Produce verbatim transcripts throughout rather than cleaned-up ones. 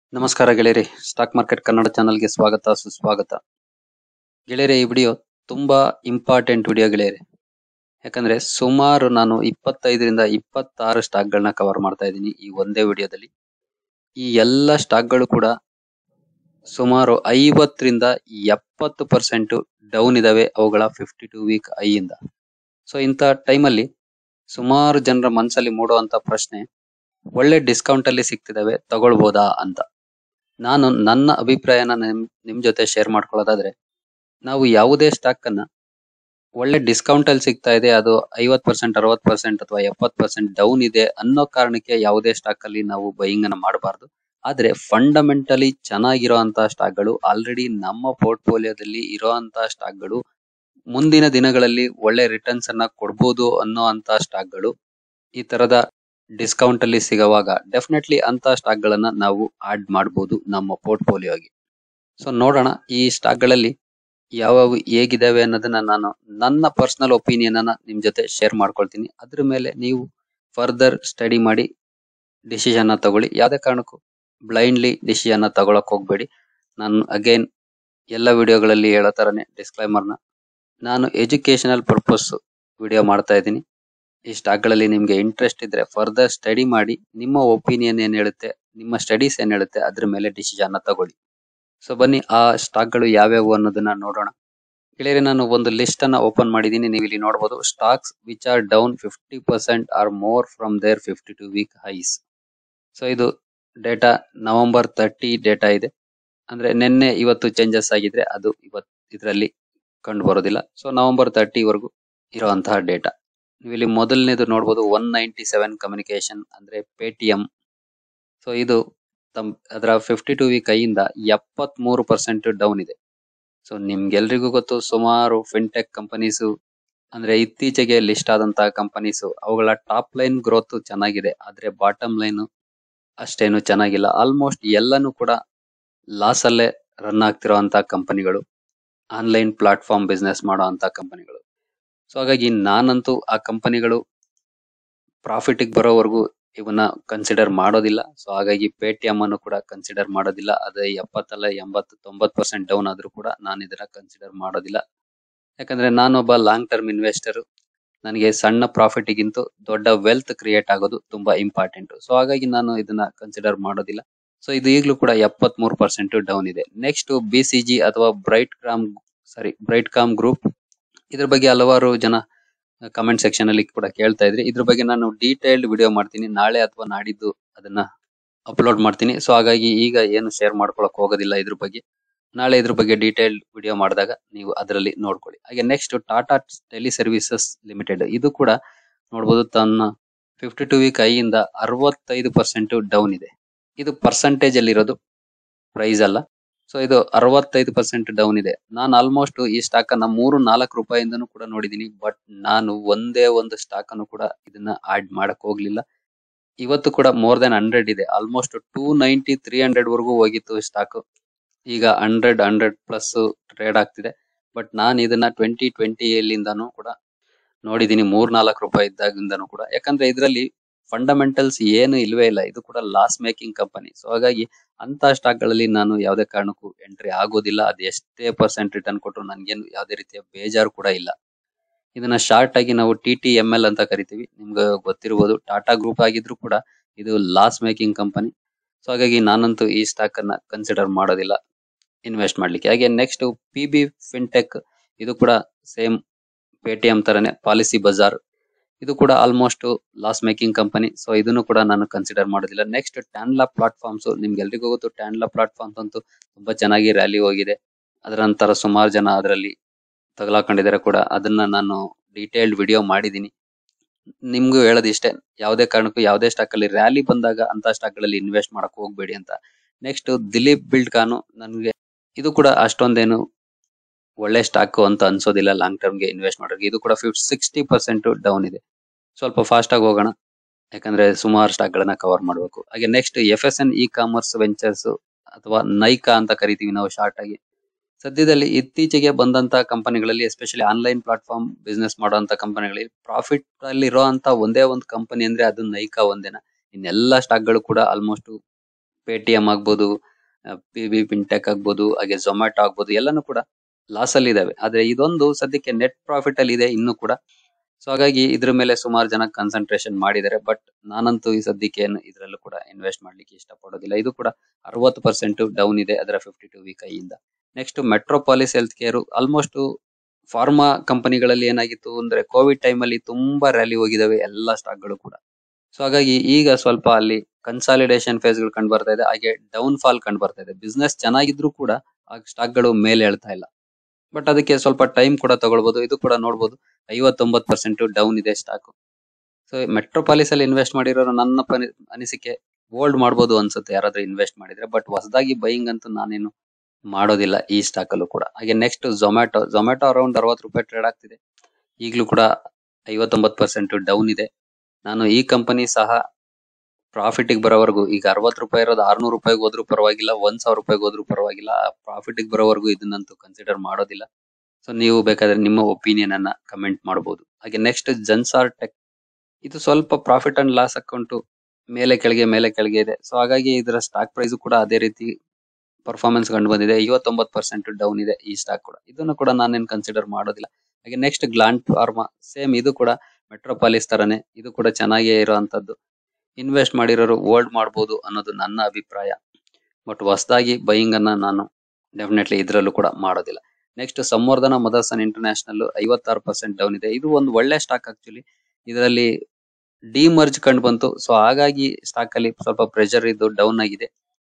ನಮಸ್ಕಾರ ಗೆಳೆಯರಿ, stock market Kannada ಚಾನಲ್ಗೆ ಸ್ವಾಗತ ಸುಸ್ವಾಗತ. ಗೆಳೆಯರೆ, ಈ ವಿಡಿಯೋ ತುಂಬಾ ಇಂಪಾರ್ಟೆಂಟ್ ವಿಡಿಯೋ ಗೆಳೆಯರೆ. ಯಾಕಂದ್ರೆ ಸುಮಾರು ನಾನು ಇಪ್ಪತ್ತೈದರಿಂದ ಇಪ್ಪತ್ತಾರು ಸ್ಟಾಕ್ ಗಳನ್ನ ಕವರ್ ಮಾಡ್ತಾ ಇದ್ದೀನಿ ಈ ಒಂದೇ ವಿಡಿಯೋದಲ್ಲಿ. ಈ ಎಲ್ಲ ಸ್ಟಾಕ್ ಗಳು ಕೂಡ ಸುಮಾರು ಐವತ್ತರಿಂದ ಎಪ್ಪತ್ತು ಪರ್ಸೆಂಟ್ ಡೌನ್ ಇದಾವೆ ಅವುಗಳ ಫಿಫ್ಟಿ ಟೂ ವೀಕ್ ಐ ಇಂದ. ಸೊ ಇಂಥ ಟೈಮಲ್ಲಿ ಸುಮಾರು ಜನರ ಮನಸ್ಸಲ್ಲಿ ಮೂಡುವಂತ ಪ್ರಶ್ನೆ, ಒಳ್ಳೆ ಡಿಸ್ಕೌಂಟ್ ಅಲ್ಲಿ ಸಿಗ್ತಿದಾವೆ, ತಗೊಳ್ಬೋದಾ ಅಂತ. ನಾನು ನನ್ನ ಅಭಿಪ್ರಾಯನ ನಿಮ್ ನಿಮ್ ಜೊತೆ ಶೇರ್ ಮಾಡ್ಕೊಳ್ಳೋದಾದ್ರೆ, ನಾವು ಯಾವುದೇ ಸ್ಟಾಕ್ ಅನ್ನ ಒಳ್ಳೆ ಡಿಸ್ಕೌಂಟ್ ಅಲ್ಲಿ ಸಿಗ್ತಾ ಇದೆ, ಅದು ಐವತ್ ಪರ್ಸೆಂಟ್ ಅರವತ್ ಪರ್ಸೆಂಟ್ ಅಥವಾ ಎಪ್ಪತ್ ಪರ್ಸೆಂಟ್ ಡೌನ್ ಇದೆ ಅನ್ನೋ ಕಾರಣಕ್ಕೆ ಯಾವುದೇ ಸ್ಟಾಕ್ ಅಲ್ಲಿ ನಾವು ಬೈಯಿಂಗ್ ಅನ್ನ ಮಾಡಬಾರ್ದು. ಆದ್ರೆ ಫಂಡಮೆಂಟಲಿ ಚೆನ್ನಾಗಿರುವಂತಹ ಸ್ಟಾಕ್ ಗಳು, ಆಲ್ರೆಡಿ ನಮ್ಮ ಪೋರ್ಟ್ಫೋಲಿಯೋದಲ್ಲಿ ಇರುವಂತಹ ಸ್ಟಾಕ್ ಗಳು, ಮುಂದಿನ ದಿನಗಳಲ್ಲಿ ಒಳ್ಳೆ ರಿಟರ್ನ್ಸ್ ಅನ್ನ ಕೊಡ್ಬೋದು ಅನ್ನೋ ಅಂತ ಸ್ಟಾಕ್ ಗಳು ಈ ತರದ ಡಿಸ್ಕೌಂಟ್ ಅಲ್ಲಿ ಸಿಗುವಾಗ ಡೆಫಿನೆಟ್ಲಿ ಅಂತ ಸ್ಟಾಕ್ ಗಳನ್ನ ನಾವು ಆಡ್ ಮಾಡಬಹುದು ನಮ್ಮ ಪೋರ್ಟ್ಫೋಲಿಯೋಗೆ. ಸೊ ನೋಡೋಣ ಈ ಸ್ಟಾಕ್ ಗಳಲ್ಲಿ ಯಾವ ಹೇಗಿದಾವೆ ಅನ್ನೋದನ್ನ ನಾನು ನನ್ನ ಪರ್ಸನಲ್ ಒಪಿನಿಯನ್ ಅನ್ನ ನಿಮ್ ಜೊತೆ ಶೇರ್ ಮಾಡ್ಕೊಳ್ತೀನಿ. ಅದ್ರ ಮೇಲೆ ನೀವು ಫರ್ದರ್ ಸ್ಟಡಿ ಮಾಡಿ ಡಿಸಿಷನ್ ತಗೊಳ್ಳಿ. ಯಾವುದೇ ಕಾರಣಕ್ಕೂ ಬ್ಲೈಂಡ್ಲಿ ಡಿಸಿಷನ್ ತಗೊಳಕ್ ಹೋಗ್ಬೇಡಿ. ನಾನು ಅಗೈನ್ ಎಲ್ಲ ವಿಡಿಯೋಗಳಲ್ಲಿ ಹೇಳೋ ತರನೇ ಡಿಸ್ಕ್ಲೈಮರ್ನ, ನಾನು ಎಜುಕೇಶನಲ್ ಪರ್ಪಸ್ ವಿಡಿಯೋ ಮಾಡ್ತಾ ಇದ್ದೀನಿ. ಈ ಸ್ಟಾಕ್ ಗಳಲ್ಲಿ ನಿಮ್ಗೆ ಇಂಟ್ರೆಸ್ಟ್ ಇದ್ರೆ ಫರ್ದರ್ ಸ್ಟಡಿ ಮಾಡಿ, ನಿಮ್ಮ ಒಪಿನಿಯನ್ ಏನ್ ಹೇಳುತ್ತೆ, ನಿಮ್ಮ ಸ್ಟಡೀಸ್ ಏನ್ ಹೇಳುತ್ತೆ ಅದ್ರ ಮೇಲೆ ಡಿಸಿಷನ್ ತಗೊಳ್ಳಿ. ಸೊ ಬನ್ನಿ ಆ ಸ್ಟಾಕ್ ಗಳು ಯಾವ್ಯಾವು ಅನ್ನೋದನ್ನ ನೋಡೋಣ. ಗೆಳೆಯರೆ, ನಾನು ಒಂದು ಲಿಸ್ಟ್ ಅನ್ನ ಓಪನ್ ಮಾಡಿದೀನಿ. ನೀವು ಇಲ್ಲಿ ನೋಡಬಹುದು, stocks which are down fifty percent or more from their fifty two week highs. So ಇದು ಡೇಟಾ ನವೆಂಬರ್ ತರ್ಟಿ ಡೇಟಾ ಇದೆ. ಅಂದ್ರೆ ನಿನ್ನೆ ಇವತ್ತು ಚೇಂಜಸ್ ಆಗಿದ್ರೆ ಅದು ಇವತ್ತು ಇದರಲ್ಲಿ ಕಂಡು ಬರೋದಿಲ್ಲ. ಸೊ ನವೆಂಬರ್ ತರ್ಟಿ ವರೆಗೂ ಇರುವಂತಹ ಡೇಟಾ. ನೀವು ಇಲ್ಲಿ ಮೊದಲನೇದು ನೋಡಬಹುದು, ಒನ್ ನೈಂಟಿ ಸೆವೆನ್ ಕಮ್ಯುನಿಕೇಶನ್ ಅಂದ್ರೆ ಪೇಟಿಎಂ. ಸೊ ಇದು ತಮ್ ಅದರ ಫಿಫ್ಟಿ ಟೂ ವೀಕ್ ಐಯಿಂದ ಎಪ್ಪತ್ ಮೂರು ಪರ್ಸೆಂಟ್ ಡೌನ್ ಇದೆ. ಸೊ ನಿಮ್ಗೆಲ್ರಿಗೂ ಗೊತ್ತು, ಸುಮಾರು ಫಿನ್ಟೆಕ್ ಕಂಪನೀಸ್ ಅಂದ್ರೆ ಇತ್ತೀಚೆಗೆ ಲಿಸ್ಟ್ ಆದಂತಹ ಕಂಪನೀಸ್, ಅವುಗಳ ಟಾಪ್ ಲೈನ್ ಗ್ರೋತ್ ಚೆನ್ನಾಗಿದೆ, ಆದ್ರೆ ಬಾಟಮ್ ಲೈನ್ ಅಷ್ಟೇನು ಚೆನ್ನಾಗಿಲ್ಲ. ಆಲ್ಮೋಸ್ಟ್ ಎಲ್ಲಾನು ಕೂಡ ಲಾಸ್ ಅಲ್ಲೇ ರನ್ ಆಗ್ತಿರೋಂತಹ ಕಂಪನಿಗಳು, ಆನ್ಲೈನ್ ಪ್ಲಾಟ್ಫಾರ್ಮ್ ಬಿಸ್ನೆಸ್ ಮಾಡೋ ಅಂತ ಕಂಪನಿಗಳು. ಸೊ ಹಾಗಾಗಿ ನಾನಂತೂ ಆ ಕಂಪನಿಗಳು ಪ್ರಾಫಿಟ್ ಬರೋವರೆಗೂ ಇವನ್ನ ಕನ್ಸಿಡರ್ ಮಾಡೋದಿಲ್ಲ. ಸೊ ಹಾಗಾಗಿ ಪೇಟಿಎಂ ಅನ್ನು ಕೂಡ ಕನ್ಸಿಡರ್ ಮಾಡೋದಿಲ್ಲ. ಅದೇ ಎಪ್ಪತ್ತಲ್ಲ ಎಂಬತ್ತು ತೊಂಬತ್ ಪರ್ಸೆಂಟ್ ಡೌನ್ ಆದ್ರೂ ಕೂಡ ನಾನು ಇದನ್ನ ಕನ್ಸಿಡರ್ ಮಾಡೋದಿಲ್ಲ. ಯಾಕಂದ್ರೆ ನಾನೊಬ್ಬ ಲಾಂಗ್ ಟರ್ಮ್ ಇನ್ವೆಸ್ಟರ್. ನನಗೆ ಸಣ್ಣ ಪ್ರಾಫಿಟ್ ಗಿಂತ ದೊಡ್ಡ ವೆಲ್ತ್ ಕ್ರಿಯೇಟ್ ಆಗೋದು ತುಂಬಾ ಇಂಪಾರ್ಟೆಂಟ್. ಸೊ ಹಾಗಾಗಿ ನಾನು ಇದನ್ನ ಕನ್ಸಿಡರ್ ಮಾಡೋದಿಲ್ಲ. ಸೊ ಇದು ಈಗಲೂ ಕೂಡ ಎಪ್ಪತ್ ಮೂರು ಪರ್ಸೆಂಟ್ ಡೌನ್ ಇದೆ. ನೆಕ್ಸ್ಟ್ ಬಿ ಸಿ ಜಿ ಅಥವಾ Brightcom sorry Brightcom group. ಇದ್ರ ಬಗ್ಗೆ ಹಲವಾರು ಜನ ಕಮೆಂಟ್ ಸೆಕ್ಷನ್ ಅಲ್ಲಿ ಕೂಡ ಕೇಳ್ತಾ ಇದ್ರಿ. ಇದ್ರ ಬಗ್ಗೆ ನಾನು ಡೀಟೇಲ್ಡ್ ವಿಡಿಯೋ ಮಾಡ್ತೀನಿ, ನಾಳೆ ಅಥವಾ ನಾಡಿದ್ದು ಅದನ್ನ ಅಪ್ಲೋಡ್ ಮಾಡ್ತೀನಿ. ಸೊ ಹಾಗಾಗಿ ಈಗ ಏನು ಶೇರ್ ಮಾಡ್ಕೊಳಕ್ ಹೋಗೋದಿಲ್ಲ ಇದ್ರ ಬಗ್ಗೆ. ನಾಳೆ ಇದ್ರ ಬಗ್ಗೆ ಡೀಟೇಲ್ಡ್ ವಿಡಿಯೋ ಮಾಡಿದಾಗ ನೀವು ಅದರಲ್ಲಿ ನೋಡ್ಕೊಳ್ಳಿ. ಹಾಗೆ next Tata Teleservices Limited, ಇದು ಕೂಡ ನೋಡಬಹುದು ತನ್ನ ಫಿಫ್ಟಿ ಟೂ ವೀಕ್ ಐ ಇಂದ ಅರವತ್ತೈದು ಪರ್ಸೆಂಟ್ ಡೌನ್ ಇದೆ. ಇದು ಪರ್ಸೆಂಟೇಜ್ ಅಲ್ಲಿ ಇರೋದು, ಪ್ರೈಸ್ ಅಲ್ಲ. ಸೊ ಇದು ಅರವತ್ತೈದು ಪರ್ಸೆಂಟ್ ಡೌನ್ ಇದೆ. ನಾನು ಆಲ್ಮೋಸ್ಟ್ ಈ ಸ್ಟಾಕ್ ಅನ್ನ ಮೂರು ನಾಲ್ಕು ರೂಪಾಯಿಂದನೂ ಕೂಡ ನೋಡಿದೀನಿ, ಬಟ್ ನಾನು ಒಂದೇ ಒಂದು ಸ್ಟಾಕ್ ಅನ್ನು ಕೂಡ ಇದನ್ನ ಆಡ್ ಮಾಡಕ್ ಹೋಗ್ಲಿಲ್ಲ. ಇವತ್ತು ಕೂಡ ಮೋರ್ ದೆನ್ ಹಂಡ್ರೆಡ್ ಇದೆ. Almost two ninety three hundred ವರೆಗೂ ಹೋಗಿತ್ತು ಸ್ಟಾಕ್. ಈಗ ಹಂಡ್ರೆಡ್ ಹಂಡ್ರೆಡ್ ಪ್ಲಸ್ ಟ್ರೇಡ್ ಆಗ್ತಿದೆ. ಬಟ್ ನಾನು ಇದನ್ನ ಟ್ವೆಂಟಿ ಟ್ವೆಂಟಿ ಎಲ್ಲಿಂದಾನು ಕೂಡ ನೋಡಿದೀನಿ, ಮೂರ್ ನಾಲ್ಕು ರೂಪಾಯಿ ಇದ್ದಾಗಿಂದನೂ ಕೂಡ. ಯಾಕಂದ್ರೆ ಇದರಲ್ಲಿ ಫಂಡಮೆಂಟಲ್ಸ್ ಏನು ಇಲ್ವೇ ಇಲ್ಲ. ಇದು ಕೂಡ ಲಾಸ್ ಮೇಕಿಂಗ್ ಕಂಪನಿ. ಸೊ ಹಾಗಾಗಿ ಅಂತ ಸ್ಟಾಕ್ ಗಳಲ್ಲಿ ನಾನು ಯಾವುದೇ ಕಾರಣಕ್ಕೂ ಎಂಟ್ರಿ ಆಗೋದಿಲ್ಲ. ಅದು ಎಷ್ಟೇ ಪರ್ಸೆಂಟ್ ರಿಟರ್ನ್ ಕೊಟ್ಟರು ನನ್ಗೇನು ಯಾವುದೇ ರೀತಿಯ ಬೇಜಾರು ಕೂಡ ಇಲ್ಲ. ಇದನ್ನ ಶಾರ್ಟ್ ಆಗಿ ನಾವು ಟಿ ಟಿ ಎಂ ಎಲ್ ಅಂತ ಕರಿತೀವಿ. ನಿಮ್ಗೆ ಗೊತ್ತಿರಬಹುದು, ಟಾಟಾ ಗ್ರೂಪ್ ಆಗಿದ್ರು ಕೂಡ ಇದು ಲಾಸ್ ಮೇಕಿಂಗ್ ಕಂಪನಿ. ಸೊ ಹಾಗಾಗಿ ನಾನಂತೂ ಈ ಸ್ಟಾಕ್ ಅನ್ನ ಕನ್ಸಿಡರ್ ಮಾಡೋದಿಲ್ಲ ಇನ್ವೆಸ್ಟ್ ಮಾಡ್ಲಿಕ್ಕೆ. ಹಾಗೆ ನೆಕ್ಸ್ಟ್ ಪಿ ಬಿ ಫಿನ್ಟೆಕ್, ಇದು ಕೂಡ ಸೇಮ್ ಪೇಟಿಎಂ ತರನೇ ಪಾಲಿಸಿ ಬಜಾರ್. ಇದು ಕೂಡ almost loss making company. So ಇದನ್ನು ಕೂಡ ನಾನು ಕನ್ಸಿಡರ್ ಮಾಡೋದಿಲ್ಲ. ನೆಕ್ಸ್ಟ್ ಟ್ಯಾನ್ಲಾ ಪ್ಲಾಟ್ಫಾರ್ಮ್ಸ್, ನಿಮ್ಗೆ ಎಲ್ರಿಗೂ ಗೊತ್ತು ಟ್ಯಾನ್ಲಾ ಪ್ಲಾಟ್ಫಾರ್ಮ್ಸ್ ಅಂತೂ ತುಂಬಾ ಚೆನ್ನಾಗಿ ರ್ಯಾಲಿ ಹೋಗಿದೆ. ಅದರ ನಂತರ ಸುಮಾರು ಜನ ಅದರಲ್ಲಿ ತಗಲಾಕೊಂಡಿದ್ದಾರೆ ಕೂಡ. ಅದನ್ನ ನಾನು ಡೀಟೇಲ್ಡ್ ವಿಡಿಯೋ ಮಾಡಿದೀನಿ. ನಿಮ್ಗೂ ಹೇಳೋದು ಇಷ್ಟೇ, ಯಾವುದೇ ಕಾರಣಕ್ಕೂ ಯಾವುದೇ ಸ್ಟಾಕ್ ಅಲ್ಲಿ ರ್ಯಾಲಿ ಬಂದಾಗ ಅಂತ ಸ್ಟಾಕ್ ಗಳಲ್ಲಿ ಇನ್ವೆಸ್ಟ್ ಮಾಡಕ್ ಹೋಗ್ಬೇಡಿ ಅಂತ. ನೆಕ್ಸ್ಟ್ ದಿಲೀಪ್ ಬಿಲ್ಡ್ ಕಾನು, ನನ್ಗೆ ಇದು ಕೂಡ ಅಷ್ಟೊಂದೇನು ಒಳ್ಳೆ ಸ್ಟಾಕ್ ಅಂತ ಅನ್ಸೋದಿಲ್ಲ ಲಾಂಗ್ ಟರ್ಮ್ಗೆ ಇನ್ವೆಸ್ಟ್ ಮಾಡೋರಿಗೆ. ಇದು ಕೂಡ ಫಿಫ್ಟಿ ಸಿಕ್ಸ್ಟಿ ಪರ್ಸೆಂಟ್ ಡೌನ್ ಇದೆ. ಸ್ವಲ್ಪ ಫಾಸ್ಟ್ ಆಗಿ ಹೋಗೋಣ, ಯಾಕಂದ್ರೆ ಸುಮಾರು ಸ್ಟಾಕ್ ಗಳನ್ನ ಕವರ್ ಮಾಡಬೇಕು. ಹಾಗೆ next F S N E commerce ventures ಅಥವಾ ನೈಕಾ ಅಂತ ಕರಿತೀವಿ ನಾವು ಶಾರ್ಟ್ ಆಗಿ. ಸದ್ಯದಲ್ಲಿ ಇತ್ತೀಚೆಗೆ ಬಂದಂತ ಕಂಪನಿಗಳಲ್ಲಿ, ಎಸ್ಪೆಷಲಿ ಆನ್ಲೈನ್ ಪ್ಲಾಟ್ಫಾರ್ಮ್ ಬಿಸ್ನೆಸ್ ಮಾಡುವಂತ ಕಂಪನಿಗಳಲ್ಲಿ ಪ್ರಾಫಿಟ್ ಅಲ್ಲಿ ಇರುವಂತ ಒಂದೇ ಒಂದು ಕಂಪನಿ ಅಂದ್ರೆ ಅದು ನೈಕಾ ಒಂದೇನ. ಇನ್ನೆಲ್ಲಾ ಸ್ಟಾಕ್ ಗಳು ಕೂಡ ಆಲ್ಮೋಸ್ಟ್ ಪೇಟಿಎಂ ಆಗ್ಬೋದು, ಪಿ ಬಿ ಫಿನ್ಟೆಕ್ ಆಗ್ಬೋದು, ಹಾಗೆ ಝೊಮ್ಯಾಟೊ ಆಗ್ಬೋದು, ಎಲ್ಲಾನು ಕೂಡ ಲಾಸ್ ಅಲ್ಲಿ ಇದಾವೆ. ಆದ್ರೆ ಇದೊಂದು ಸದ್ಯಕ್ಕೆ ನೆಟ್ ಪ್ರಾಫಿಟ್ ಅಲ್ಲಿ ಇದೆ ಇನ್ನು ಕೂಡ. ಸೊ ಹಾಗಾಗಿ ಇದ್ರ ಮೇಲೆ ಸುಮಾರು ಜನ ಕನ್ಸಂಟ್ರೇಷನ್ ಮಾಡಿದ್ದಾರೆ. ಬಟ್ ನಾನಂತೂ ಈ ಸದ್ಯಕ್ಕೆ ಏನು ಇದ್ರಲ್ಲೂ ಕೂಡ ಇನ್ವೆಸ್ಟ್ ಮಾಡ್ಲಿಕ್ಕೆ ಇಷ್ಟಪಡೋದಿಲ್ಲ. ಇದು ಕೂಡ ಅರವತ್ತು ಪರ್ಸೆಂಟ್ ಡೌನ್ ಇದೆ ಅದರ ಫಿಫ್ಟಿ ಟು ವೀಕ್ ಐಯಿಂದ. Next Metropolis health care. Almost pharma ಕಂಪನಿಗಳಲ್ಲಿ ಏನಾಗಿತ್ತು ಅಂದ್ರೆ ಕೋವಿಡ್ ಟೈಮ್ ಅಲ್ಲಿ ತುಂಬಾ ರ್ಯಾಲಿ ಹೋಗಿದಾವೆ ಎಲ್ಲಾ ಸ್ಟಾಕ್ ಗಳು ಕೂಡ. ಸೊ ಹಾಗಾಗಿ ಈಗ ಸ್ವಲ್ಪ ಅಲ್ಲಿ ಕನ್ಸಾಲಿಡೇಷನ್ ಫೇಸ್ ಗಳು ಕಂಡು ಬರ್ತಾ ಇದೆ, ಹಾಗೆ ಡೌನ್ ಫಾಲ್ ಕಂಡು ಬರ್ತಾ ಇದೆ. ಬಿಸ್ನೆಸ್ ಚೆನ್ನಾಗಿದ್ರು ಕೂಡ ಆ ಸ್ಟಾಕ್ ಗಳು ಮೇಲೆ ಹೇಳ್ತಾ ಇಲ್ಲ. ಬಟ್ ಅದಕ್ಕೆ ಸ್ವಲ್ಪ ಟೈಮ್ ಕೂಡ ತಗೊಳ್ಬಹುದು. ಇದು ಕೂಡ ನೋಡಬಹುದು ಐವತ್ತೊಂಬತ್ತು ಪರ್ಸೆಂಟ್ ಡೌನ್ ಇದೆ ಸ್ಟಾಕ್. ಸೊ ಮೆಟ್ರೋಪಾಲಿಸ್ ಅಲ್ಲಿ ಇನ್ವೆಸ್ಟ್ ಮಾಡಿರೋರು ನನ್ನ ಪನಿ- ಅನಿಸಿಕೆ ಹೋಲ್ಡ್ ಮಾಡಬಹುದು ಅನ್ಸುತ್ತೆ ಯಾರಾದ್ರೂ ಇನ್ವೆಸ್ಟ್ ಮಾಡಿದ್ರೆ. ಬಟ್ ಹೊಸದಾಗಿ ಬೈಯಿಂಗ್ ಅಂತೂ ನಾನೇನು ಮಾಡೋದಿಲ್ಲ ಈ ಸ್ಟಾಕ್ ಅಲ್ಲೂ ಕೂಡ. ಹಾಗೆ ನೆಕ್ಸ್ಟ್ ಝೊಮ್ಯಾಟೊ. ಝೊಮ್ಯಾಟೊ ಅರೌಂಡ್ ಅರವತ್ತು ರೂಪಾಯಿ ಟ್ರೇಡ್ ಆಗ್ತಿದೆ. ಈಗಲೂ ಕೂಡ ಐವತ್ತೊಂಬತ್ತು ಪರ್ಸೆಂಟ್ ಡೌನ್ ಇದೆ. ನಾನು ಈ ಕಂಪನಿ ಸಹ ಪ್ರಾಫಿಟ್ ಗೆ ಬರೋವರೆಗೂ, ಈಗ ಅರವತ್ತು ರೂಪಾಯಿ ಇರೋದು ಆರ್ನೂರು ರೂಪಾಯಿಗೆ ಹೋದ್ರೂ ಪರವಾಗಿಲ್ಲ, ಒಂದ್ ಸಾವಿರ ರೂಪಾಯಿಗೆ ಹೋದ್ರೂ ಪರವಾಗಿಲ್ಲ, ಪ್ರಾಫಿಟ್ ಗೆ ಬರೋವರೆಗೂ ಇದನ್ನಂತೂ ಕನ್ಸಿಡರ್ ಮಾಡೋದಿಲ್ಲ. ಸೊ ನೀವು ಬೇಕಾದ್ರೆ ನಿಮ್ಮ ಒಪಿನಿಯನ್ ಅನ್ನ ಕಮೆಂಟ್ ಮಾಡಬಹುದು. ಹಾಗೆ ನೆಕ್ಸ್ಟ್ ಜನ್ಸಾರ್ ಟೆಕ್. ಇದು ಸ್ವಲ್ಪ ಪ್ರಾಫಿಟ್ ಅಂಡ್ ಲಾಸ್ ಅಕೌಂಟ್ ಮೇಲೆ ಕೆಳಗೆ ಮೇಲೆ ಕೆಳಗೆ ಇದೆ. ಸೊ ಹಾಗಾಗಿ ಇದರ ಸ್ಟಾಕ್ ಪ್ರೈಸ್ ಕೂಡ ಅದೇ ರೀತಿ ಪರ್ಫಾರ್ಮೆನ್ಸ್ ಕಂಡು ಬಂದಿದೆ. ಐವತ್ತೊಂಬತ್ತು ಪರ್ಸೆಂಟ್ ಡೌನ್ ಇದೆ ಈ ಸ್ಟಾಕ್ ಕೂಡ. ಇದನ್ನು ಕೂಡ ನಾನೇನ್ ಕನ್ಸಿಡರ್ ಮಾಡೋದಿಲ್ಲ. ಹಾಗೆ ನೆಕ್ಸ್ಟ್ ಗ್ಲಾಂಡ್ ಫಾರ್ಮಾ. ಸೇಮ್ ಇದು ಕೂಡ ಮೆಟ್ರೋಪಾಲಿಸ್ ತರನೇ, ಇದು ಕೂಡ ಚೆನ್ನಾಗೇ ಇರುವಂತದ್ದು. ಇನ್ವೆಸ್ಟ್ ಮಾಡಿರೋರು ಹೋಲ್ಡ್ ಮಾಡಬಹುದು ಅನ್ನೋದು ನನ್ನ ಅಭಿಪ್ರಾಯ. ಬಟ್ ಹೊಸದಾಗಿ ಬೈಯಿಂಗ್ ಅನ್ನ ನಾನು ಡೆಫಿನೆಟ್ಲಿ ಇದ್ರಲ್ಲೂ ಕೂಡ ಮಾಡೋದಿಲ್ಲ. ನೆಕ್ಸ್ಟ್ ಸಂವರ್ಧನ ಮದರ್ಸನ್ ಇಂಟರ್ನ್ಯಾಷನಲ್ ಐವತ್ತಾರು ಪರ್ಸೆಂಟ್ ಡೌನ್ ಇದೆ. ಇದು ಒಂದು ಒಳ್ಳೆ ಸ್ಟಾಕ್ ಆಕ್ಚುಲಿ. ಇದರಲ್ಲಿ ಡಿಮರ್ಜ್ ಕಂಡು ಬಂತು. ಸೊ ಹಾಗಾಗಿ ಸ್ಟಾಕ್ ಅಲ್ಲಿ ಸ್ವಲ್ಪ ಪ್ರೆಷರ್ ಇದ್ದು ಡೌನ್ ಆಗಿದೆ,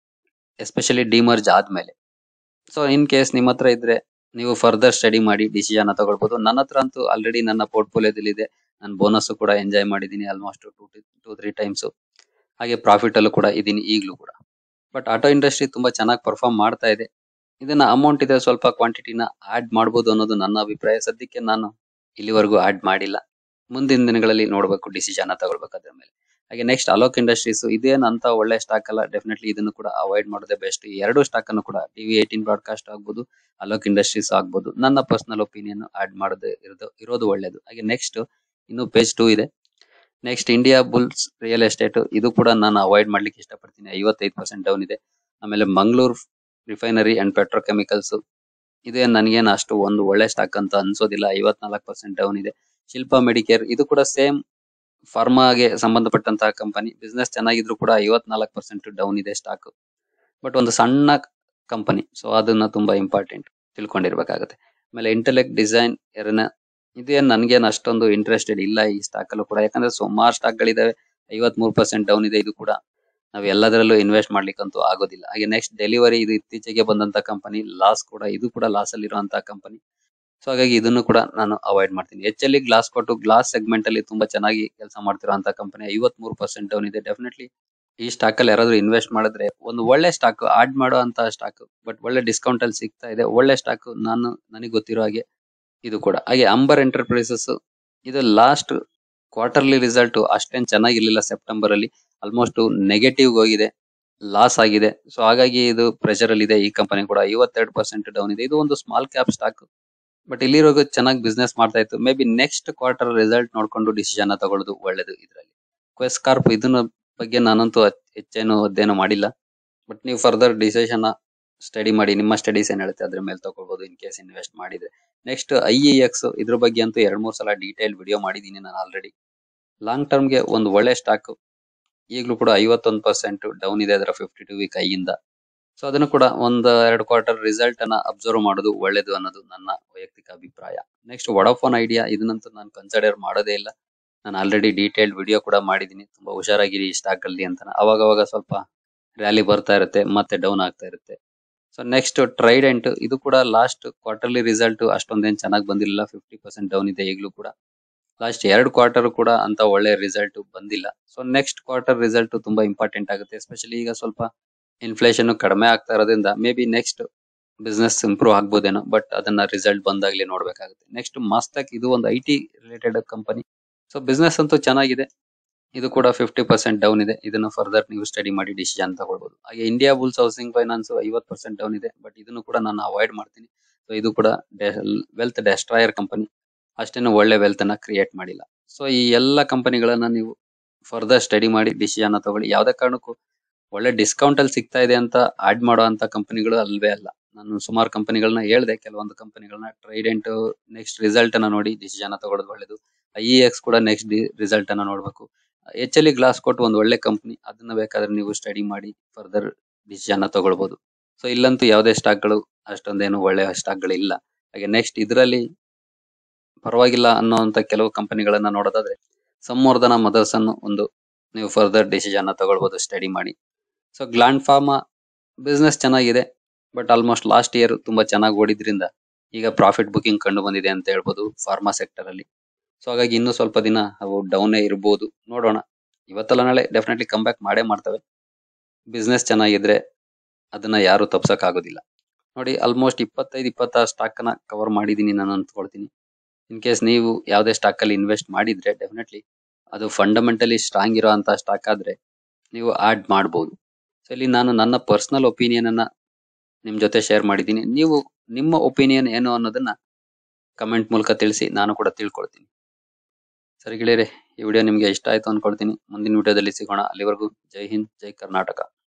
ಎಸ್ಪೆಷಲಿ ಡಿಮರ್ಜ್ ಆದ್ಮೇಲೆ. ಸೊ ಇನ್ ಕೇಸ್ ನಿಮ್ಮ ಹತ್ರ ಇದ್ರೆ ನೀವು ಫರ್ದರ್ ಸ್ಟಡಿ ಮಾಡಿ ಡಿಸಿಷನ್ ತಗೊಳ್ಬಹುದು. ನನ್ನ ಹತ್ರ ಅಂತೂ ಆಲ್ರೆಡಿ ನನ್ನ ಪೋರ್ಟ್ಫೋಲಿಯೋದಲ್ಲಿ ಇದೆ. ನಾನು ಬೋನಸ್ ಕೂಡ ಎಂಜಾಯ್ ಮಾಡಿದೀನಿ almost two two three times. ಹಾಗೆ ಪ್ರಾಫಿಟ್ ಅಲ್ಲೂ ಕೂಡ ಇದೀನಿ ಈಗಲೂ ಕೂಡ. ಬಟ್ ಆಟೋ ಇಂಡಸ್ಟ್ರಿ ತುಂಬಾ ಚೆನ್ನಾಗಿ ಪರ್ಫಾರ್ಮ್ ಮಾಡ್ತಾ ಇದೆ. ಇದನ್ನ ಅಮೌಂಟ್ ಇದೆ ಸ್ವಲ್ಪ ಕ್ವಾಂಟಿಟಿನ ಆಡ್ ಮಾಡಬಹುದು ಅನ್ನೋದು ನನ್ನ ಅಭಿಪ್ರಾಯ. ಸದ್ಯಕ್ಕೆ ನಾನು ಇಲ್ಲಿವರೆಗೂ ಆಡ್ ಮಾಡಿಲ್ಲ. ಮುಂದಿನ ದಿನಗಳಲ್ಲಿ ನೋಡ್ಬೇಕು ಡಿಸಿಷನ್ ತಗೊಳ್ಬೇಕು ಅದ್ರ ಮೇಲೆ. ಹಾಗೆ ನೆಕ್ಸ್ಟ್ ಅಲೋಕ್ ಇಂಡಸ್ಟ್ರೀಸ್. ಇದೇನು ಅಂತ ಒಳ್ಳೆ ಸ್ಟಾಕ್ ಅಲ್ಲ, ಡೆಫಿನೆಟ್ಲಿ ಇದನ್ನು ಕೂಡ ಅವಾಯ್ಡ್ ಮಾಡೋದೇ ಬೆಸ್ಟ್. ಈ ಎರಡು ಸ್ಟಾಕ್ ಅನ್ನು ಕೂಡ ಟಿವಿ ಏಟೀನ್ ಬ್ರಾಡ್ಕಾಸ್ಟ್ ಆಗ್ಬೋದು, ಅಲೋಕ್ ಇಂಡಸ್ಟ್ರೀಸ್ ಆಗ್ಬೋದು, ನನ್ನ ಪರ್ಸನಲ್ ಒಪಿನಿಯನ್ ಆಡ್ ಮಾಡೋದು ಇರೋದು ಇರೋದು ಒಳ್ಳೇದು. ಹಾಗೆ ನೆಕ್ಸ್ಟ್ ಇನ್ನು ಪೇಜ್ ಟೂ ಇದೆ. Next Indiabulls real estate. ಇದು ಕೂಡ ನಾನು ಅವಾಯ್ಡ್ ಮಾಡ್ಲಿಕ್ಕೆ ಇಷ್ಟಪಡ್ತೀನಿ. ಐವತ್ತೈದು ಪರ್ಸೆಂಟ್ ಡೌನ್ ಇದೆ. ಆಮೇಲೆ ಮಂಗಳೂರು ರಿಫೈನರಿ ಅಂಡ್ ಪೆಟ್ರೋಕೆಮಿಕಲ್ಸ್. ಇದೇ ನನಗೇನು ಅಷ್ಟು ಒಂದು ಒಳ್ಳೆ ಸ್ಟಾಕ್ ಅಂತ ಅನ್ಸೋದಿಲ್ಲ. ಐವತ್ನಾಲ್ಕು ಪರ್ಸೆಂಟ್ ಡೌನ್ ಇದೆ. ಶಿಲ್ಪಾ ಮೆಡಿಕೇರ್. ಇದು ಕೂಡ ಸೇಮ್ ಫಾರ್ಮಾಗೆ ಸಂಬಂಧಪಟ್ಟಂತಹ ಕಂಪನಿ. ಬಿಸ್ನೆಸ್ ಚೆನ್ನಾಗಿದ್ರು ಕೂಡ ಐವತ್ನಾಲ್ಕು ಪರ್ಸೆಂಟ್ ಡೌನ್ ಇದೆ ಸ್ಟಾಕ್. ಬಟ್ ಒಂದು ಸಣ್ಣ ಕಂಪನಿ, ಸೊ ಅದನ್ನ ತುಂಬಾ ಇಂಪಾರ್ಟೆಂಟ್ ತಿಳ್ಕೊಂಡಿರ್ಬೇಕಾಗುತ್ತೆ. ಆಮೇಲೆ ಇಂಟೆಲೆಕ್ಟ್ ಡಿಸೈನ್ ಎರನ. ಇದೇನು ನನ್ಗೇನು ಅಷ್ಟೊಂದು ಇಂಟ್ರೆಸ್ಟೆಡ್ ಇಲ್ಲ ಈ ಸ್ಟಾಕ್ ಅಲ್ಲೂ ಕೂಡ, ಯಾಕಂದ್ರೆ ಸುಮಾರು ಸ್ಟಾಕ್ ಗಳಿದಾವೆ. ಐವತ್ಮೂರು ಪರ್ಸೆಂಟ್ ಡೌನ್ ಇದೆ. ಇದು ಕೂಡ ನಾವು ಎಲ್ಲದರಲ್ಲೂ ಇನ್ವೆಸ್ಟ್ ಮಾಡ್ಲಿಕ್ಕಂತೂ ಆಗೋದಿಲ್ಲ. ಹಾಗೆ ನೆಕ್ಸ್ಟ್ ಡೆಲಿವರಿ. ಇದು ಇತ್ತೀಚೆಗೆ ಬಂದಂತ ಕಂಪನಿ, ಲಾಸ್ ಕೂಡ, ಇದು ಕೂಡ ಲಾಸ್ ಅಲ್ಲಿ ಇರುವಂತಹ ಕಂಪನಿ. ಸೊ ಹಾಗಾಗಿ ಇದನ್ನು ಕೂಡ ನಾನು ಅವಾಯ್ಡ್ ಮಾಡ್ತೀನಿ. ಎಚ್ ಎಲ್ ಗ್ಲಾಸ್ ಕೊಟ್ಟು ಗ್ಲಾಸ್ ಸೆಗ್ಮೆಂಟ್ ಅಲ್ಲಿ ತುಂಬಾ ಚೆನ್ನಾಗಿ ಕೆಲಸ ಮಾಡ್ತಿರುವಂತಹ ಕಂಪನಿ. ಐವತ್ಮೂರು ಪರ್ಸೆಂಟ್ ಡೌನ್ ಇದೆ. ಡೆಫಿನೆಟ್ಲಿ ಈ ಸ್ಟಾಕ್ ಅಲ್ಲಿ ಯಾರಾದ್ರೂ ಇನ್ವೆಸ್ಟ್ ಮಾಡಿದ್ರೆ ಒಂದು ಒಳ್ಳೆ ಸ್ಟಾಕ್, ಆಡ್ ಮಾಡುವಂತಹ ಸ್ಟಾಕ್, ಬಟ್ ಒಳ್ಳೆ ಡಿಸ್ಕೌಂಟ್ ಅಲ್ಲಿ ಸಿಗ್ತಾ ಇದೆ. ಒಳ್ಳೆ ಸ್ಟಾಕ್ ನಾನು ನನಗೆ ಗೊತ್ತಿರೋ ಹಾಗೆ ಇದು ಕೂಡ. ಹಾಗೆ ಅಂಬರ್ ಎಂಟರ್ಪ್ರೈಸಸ್. ಇದು ಲಾಸ್ಟ್ ಕ್ವಾರ್ಟರ್ಲಿ ರಿಸಲ್ಟ್ ಅಷ್ಟೇನ್ ಚೆನ್ನಾಗಿರ್ಲಿಲ್ಲ. ಸೆಪ್ಟೆಂಬರ್ ಅಲ್ಲಿ ಆಲ್ಮೋಸ್ಟ್ ನೆಗೆಟಿವ್ ಹೋಗಿದೆ, ಲಾಸ್ ಆಗಿದೆ. ಸೊ ಹಾಗಾಗಿ ಇದು ಪ್ರೆಷರ್ ಅಲ್ಲಿ ಇದೆ. ಈ ಕಂಪನಿ ಕೂಡ ಐವತ್ತೆರಡು ಪರ್ಸೆಂಟ್ ಡೌನ್ ಇದೆ. ಇದು ಒಂದು ಸ್ಮಾಲ್ ಕ್ಯಾಪ್ ಸ್ಟಾಕ್, ಬಟ್ ಇಲ್ಲಿರೋದು ಚೆನ್ನಾಗಿ ಬಿಸ್ನೆಸ್ ಮಾಡ್ತಾ ಇತ್ತು. Maybe next quarter result ನೋಡ್ಕೊಂಡು ಡಿಸಿಷನ್ ತಗೊಳ್ಳೋದು ಒಳ್ಳೇದು ಇದರಲ್ಲಿ. ಕ್ವೆಸ್ ಕಾರ್ಪ್. ಇದನ್ನ ಬಗ್ಗೆ ನಾನಂತೂ ಹೆಚ್ಚೇನು ಅಧ್ಯಯನ ಮಾಡಿಲ್ಲ, ಬಟ್ ನೀವು ಫರ್ದರ್ ಡಿಸಿಷನ್ ಸ್ಟಡಿ ಮಾಡಿ. ನಿಮ್ಮ ಸ್ಟಡೀಸ್ ಏನ್ ಹೇಳುತ್ತೆ ಅದ್ರ ಮೇಲೆ ತಗೊಳ್ಬಹುದು ಇನ್ ಕೇಸ್ ಇನ್ವೆಸ್ಟ್ ಮಾಡಿದ್ರೆ. Next I E X. ಇದ್ರ ಬಗ್ಗೆ ಅಂತೂ ಎರಡ್ ಮೂರ್ ಸಲ ಡೀಟೇಲ್ ವಿಡಿಯೋ ಮಾಡಿದೀನಿ ನಾನು ಆಲ್ರೆಡಿ. ಲಾಂಗ್ ಟರ್ಮ್ ಗೆ ಒಂದು ಒಳ್ಳೆ ಸ್ಟಾಕ್. ಈಗಲೂ ಕೂಡ ಐವತ್ತೊಂದು ಪರ್ಸೆಂಟ್ ಡೌನ್ ಇದೆ ಅದರ ಫಿಫ್ಟಿ ಟು ವೀಕ್ ಐಯಿಂದ. ಸೊ ಅದನ್ನು ಕೂಡ ಒಂದ್ ಎರಡು ಕ್ವಾರ್ಟರ್ ರಿಸಲ್ಟ್ ಅನ್ನ ಅಬ್ಸರ್ವ್ ಮಾಡೋದು ಒಳ್ಳೇದು ಅನ್ನೋದು ನನ್ನ ವೈಯಕ್ತಿಕ ಅಭಿಪ್ರಾಯ. Next Vodafone idea. ಇದನ್ನಂತೂ ನಾನು ಕನ್ಸಿಡರ್ ಮಾಡೋದೇ ಇಲ್ಲ. ನಾನು ಆಲ್ರೆಡಿ ಡೀಟೇಲ್ಡ್ ವಿಡಿಯೋ ಕೂಡ ಮಾಡಿದೀನಿ. ತುಂಬಾ ಹುಷಾರಾಗಿರಿ ಈ ಸ್ಟಾಕ್ ಅಲ್ಲಿ ಅಂತ. ಅವಾಗ ಅವಾಗ ಸ್ವಲ್ಪ ರ್ಯಾಲಿ ಬರ್ತಾ ಇರುತ್ತೆ, ಮತ್ತೆ ಡೌನ್ ಆಗ್ತಾ ಇರುತ್ತೆ. So next Trident. ಇದು ಕೂಡ ಲಾಸ್ಟ್ ಕ್ವಾರ್ಟರ್ಲಿ ರಿಸಲ್ಟ್ ಅಷ್ಟೊಂದೇನ್ ಚೆನ್ನಾಗಿ ಬಂದಿಲ್ಲ. ಫಿಫ್ಟಿ ಪರ್ಸೆಂಟ್ ಡೌನ್ ಇದೆ ಈಗಲೂ ಕೂಡ. ಲಾಸ್ಟ್ ಎರಡು ಕ್ವಾರ್ಟರ್ ಕೂಡ ಅಂತ ಒಳ್ಳೆ ರಿಸಲ್ಟ್ ಬಂದಿಲ್ಲ. ಸೊ ನೆಕ್ಸ್ಟ್ ಕ್ವಾರ್ಟರ್ ರಿಸಲ್ಟ್ ತುಂಬಾ ಇಂಪಾರ್ಟೆಂಟ್ ಆಗುತ್ತೆ. ಎಸ್ಪೆಷಲಿ ಈಗ ಸ್ವಲ್ಪ ಇನ್ಫ್ಲೇಷನ್ ಕಡಿಮೆ ಆಗ್ತಾ ಇರೋದ್ರಿಂದ maybe next business improve ಆಗ್ಬೋದೇನೋ, ಬಟ್ ಅದನ್ನ ರಿಸಲ್ಟ್ ಬಂದಾಗ್ಲೇ ನೋಡ್ಬೇಕಾಗುತ್ತೆ. ನೆಕ್ಸ್ಟ್ ಮಸ್ತಾಕ್. ಇದು ಒಂದು I T related company. So business ಅಂತೂ ಚೆನ್ನಾಗಿದೆ. ಇದು ಕೂಡ ಫಿಫ್ಟಿ ಪರ್ಸೆಂಟ್ ಡೌನ್ ಇದೆ. ಇದನ್ನು ಫರ್ದರ್ ನೀವು ಸ್ಟಡಿ ಮಾಡಿ ಡಿಸಿಷನ್ ತಗೊಳ್ಬಹುದು. ಹಾಗೆ ಇಂಡಿಯಾ ಬುಲ್ಸ್ ಹೌಸಿಂಗ್ ಫೈನಾನ್ಸ್ ಐವತ್ತು ಪರ್ಸೆಂಟ್ ಡೌನ್ ಇದೆ, ಬಟ್ ಇದನ್ನು ಕೂಡ ನಾನು ಅವಾಯ್ಡ್ ಮಾಡ್ತೀನಿ. ಸೊ ಇದು ಕೂಡ ವೆಲ್ತ್ ಡೆಸ್ಟ್ರಾಯರ್ ಕಂಪನಿ. ಅಷ್ಟೇನು ಒಳ್ಳೆ ವೆಲ್ತ್ ಅನ್ನ ಕ್ರಿಯೇಟ್ ಮಾಡಿಲ್ಲ. ಸೊ ಈ ಎಲ್ಲ ಕಂಪನಿಗಳನ್ನ ನೀವು ಫರ್ದರ್ ಸ್ಟಡಿ ಮಾಡಿ ಡಿಸಿಷನ್ ತಗೊಳ್ಳಿ. ಯಾವ್ದೇ ಕಾರಣಕ್ಕೂ ಒಳ್ಳೆ ಡಿಸ್ಕೌಂಟ್ ಅಲ್ಲಿ ಸಿಗ್ತಾ ಇದೆ ಅಂತ ಆಡ್ ಮಾಡೋ ಅಂತ ಕಂಪನಿಗಳು ಅಲ್ವೇ ಅಲ್ಲ. ನಾನು ಸುಮಾರು ಕಂಪನಿಗಳನ್ನ ಹೇಳ್ದೆ, ಕೆಲವೊಂದು ಕಂಪನಿಗಳನ್ನ ಟ್ರೈಡೆಂಟ್ ನೆಕ್ಸ್ಟ್ ರಿಸಲ್ಟ್ ಅನ್ನ ನೋಡಿ ಡಿಸಿಷನ್ ತಗೊಳ್ಳೋದು ಒಳ್ಳೇದು. ಐ ಇ ಎಕ್ಸ್ ಕೂಡ ನೆಕ್ಸ್ಟ್ ರಿಸಲ್ಟ್ ಅನ್ನ ನೋಡ್ಬೇಕು. ಎಚ್ ಎಲ್ ಇ ಗ್ಲಾಸ್ ಕೊಟ್ಟು ಒಂದು ಒಳ್ಳೆ ಕಂಪನಿ, ಅದನ್ನ ಬೇಕಾದ್ರೆ ನೀವು ಸ್ಟಡಿ ಮಾಡಿ ಫರ್ದರ್ ಡಿಸಿಷನ್ ತಗೊಳ್ಬಹುದು. ಸೊ ಇಲ್ಲಂತೂ ಯಾವುದೇ ಸ್ಟಾಕ್ಗಳು ಅಷ್ಟೊಂದೇನು ಒಳ್ಳೆ ಸ್ಟಾಕ್ಗಳು ಇಲ್ಲ. ಹಾಗೆ ನೆಕ್ಸ್ಟ್ ಇದರಲ್ಲಿ ಪರವಾಗಿಲ್ಲ ಅನ್ನೋಂತ ಕೆಲವು ಕಂಪನಿಗಳನ್ನ ನೋಡೋದಾದ್ರೆ ಸಂವರ್ಧನ ಮದರ್ಸ್ ಅನ್ನು ಒಂದು ನೀವು ಫರ್ದರ್ ಡಿಸಿಷನ್ ತಗೊಳ್ಬಹುದು ಸ್ಟಡಿ ಮಾಡಿ. ಸೊ ಗ್ಲಾಂಡ್ ಫಾರ್ಮಾ ಬಿಸ್ನೆಸ್ ಚೆನ್ನಾಗಿದೆ, ಬಟ್ ಆಲ್ಮೋಸ್ಟ್ ಲಾಸ್ಟ್ ಇಯರ್ ತುಂಬಾ ಚೆನ್ನಾಗಿ ಓಡಿದ್ರಿಂದ ಈಗ ಪ್ರಾಫಿಟ್ ಬುಕಿಂಗ್ ಕಂಡು ಬಂದಿದೆ ಅಂತ ಹೇಳ್ಬೋದು ಫಾರ್ಮಾ ಸೆಕ್ಟರ್ ಅಲ್ಲಿ. ಸೊ ಹಾಗಾಗಿ ಇನ್ನೂ ಸ್ವಲ್ಪ ದಿನ ಅವು ಡೌನ್ ಇರ್ಬೋದು, ನೋಡೋಣ. ಇವತ್ತಲ್ಲ ನಾಳೆ ಡೆಫಿನೆಟ್ಲಿ ಕಮ್ ಬ್ಯಾಕ್ ಮಾಡೇ ಮಾಡ್ತವೆ. ಬಿಸ್ನೆಸ್ ಚೆನ್ನಾಗಿದ್ರೆ ಅದನ್ನ ಯಾರು ತಪ್ಸಕ್ ಆಗೋದಿಲ್ಲ. ನೋಡಿ, ಆಲ್ಮೋಸ್ಟ್ ಇಪ್ಪತ್ತೈದು ಇಪ್ಪತ್ತಾರು ಸ್ಟಾಕ್ ನ ಕವರ್ ಮಾಡಿದೀನಿ ನಾನು ಅಂದ್ಕೊಳ್ತೀನಿ. ಇನ್ ಕೇಸ್ ನೀವು ಯಾವುದೇ ಸ್ಟಾಕ್ ಅಲ್ಲಿ ಇನ್ವೆಸ್ಟ್ ಮಾಡಿದ್ರೆ ಡೆಫಿನೆಟ್ಲಿ ಅದು ಫಂಡಮೆಂಟಲಿ ಸ್ಟ್ರಾಂಗ್ ಇರೋ ಅಂತ ಸ್ಟಾಕ್ ಆದ್ರೆ ನೀವು ಆಡ್ ಮಾಡಬಹುದು. ಸೊ ಇಲ್ಲಿ ನಾನು ನನ್ನ ಪರ್ಸನಲ್ ಒಪಿನಿಯನ್ ಅನ್ನ ನಿಮ್ ಜೊತೆ ಶೇರ್ ಮಾಡಿದ್ದೀನಿ. ನೀವು ನಿಮ್ಮ ಒಪಿನಿಯನ್ ಏನು ಅನ್ನೋದನ್ನ ಕಮೆಂಟ್ ಮೂಲಕ ತಿಳಿಸಿ, ನಾನು ಕೂಡ ತಿಳ್ಕೊಳ್ತೀನಿ. ಸರಿ ಗೆಳೆಯರೆ, ಈ ವಿಡಿಯೋ ನಿಮ್ಗೆ ಇಷ್ಟ ಆಯ್ತು ಅನ್ಕೊಳ್ತೀನಿ. ಮುಂದಿನ ವಿಡಿಯೋದಲ್ಲಿ ಸಿಗೋಣ. ಅಲ್ಲಿವರೆಗೂ ಜೈ ಹಿಂದ್, ಜೈ ಕರ್ನಾಟಕ.